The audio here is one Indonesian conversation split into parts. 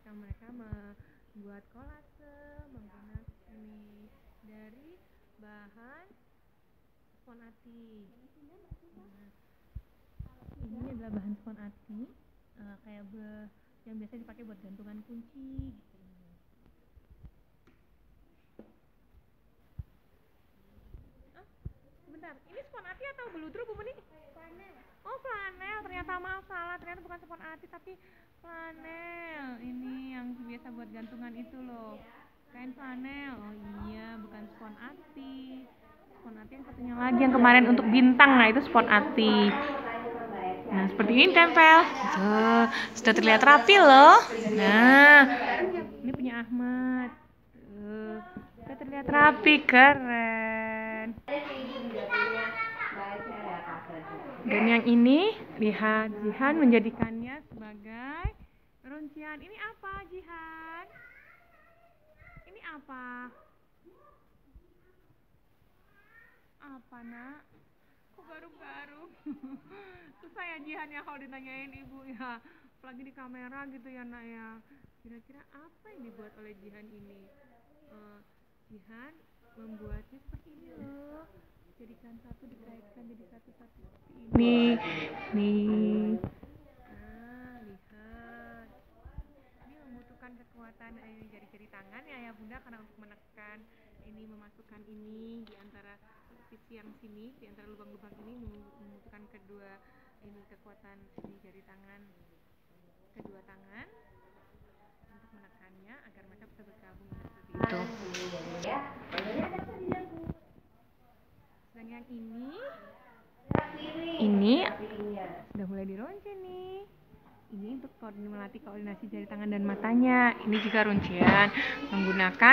mereka membuat kolase menggunakan ini dari bahan spon ati. Ini adalah bahan spon ati, kayak yang biasa dipakai buat gantungan kunci gitu. Sebentar, ini spon ati atau beludru Bu Meni? Flanel. Oh flanel, ternyata maaf salah, ternyata bukan spon ati tapi flanel. Ini yang biasa buat gantungan itu loh, kain flanel. Oh iya, bukan spon ati. Spon ati yang satunya lagi yang kemarin untuk bintang, nah itu spon ati. Nah seperti ini tempel. Tuh, sudah terlihat rapi loh. Nah, ini punya Ahmad. Tuh, sudah terlihat rapi, keren. Dan yang ini, lihat Jihan menjadikannya sebagai runcian. Ini apa Jihan? Ini apa? Apa nak? Kok garuk-garuk? Susah ya Jihan ya kalau ditanyain ibu ya, apalagi di kamera gitu ya nak ya. Kira-kira apa yang dibuat oleh Jihan ini? Jihan membuatnya seperti ini loh, jadikan satu dikaitkan jadi satu-satu seperti ini. Nih, nah lihat, ini membutuhkan kekuatan jari-jari tangan ya ayah bunda, karena untuk menekan ini, memasukkan ini di antara sisi yang sini, di antara lubang-lubang ini membutuhkan kekuatan ini jari tangan, kedua tangan untuk menekannya agar mereka bisa bergabung seperti itu. Dan yang ini sudah mulai dironce nih. Ini untuk melatih koordinasi jari tangan dan matanya. Ini juga runcian menggunakan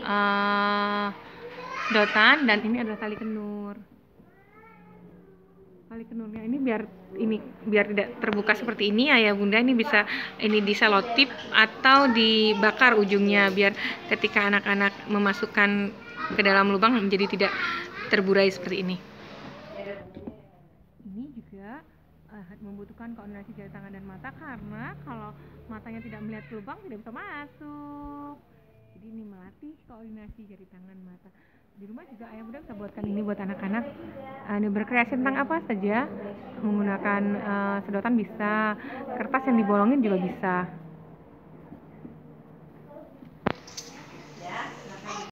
sedotan, dan ini adalah tali kenur. Tali kenurnya ini biar tidak terbuka seperti ini ayah bunda, ini bisa diselotip atau dibakar ujungnya biar ketika anak-anak memasukkan ke dalam lubang menjadi tidak terburai seperti ini. Ini juga membutuhkan koordinasi jari tangan dan mata, karena kalau matanya tidak melihat ke lubang tidak bisa masuk. Jadi ini melatih koordinasi jari tangan mata. Di rumah juga ayah bunda bisa buatkan ini buat anak-anak. Ini berkreasi tentang apa saja, menggunakan sedotan bisa, kertas yang dibolongin juga bisa.